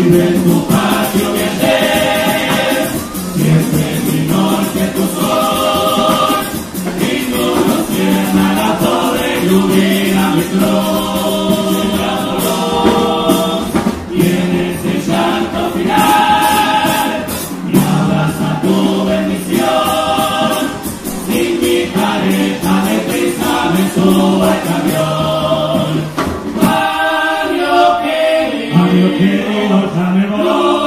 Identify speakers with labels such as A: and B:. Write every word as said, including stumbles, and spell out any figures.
A: vive en tu patio verde, siempre mi norte tu sol, y tú nos tierna la pobre lluvia mi flor, y en ese llanto final, y abraza tu bendición, sin mi careta de prisa me subo al camión. Barrio querido, ya me voy.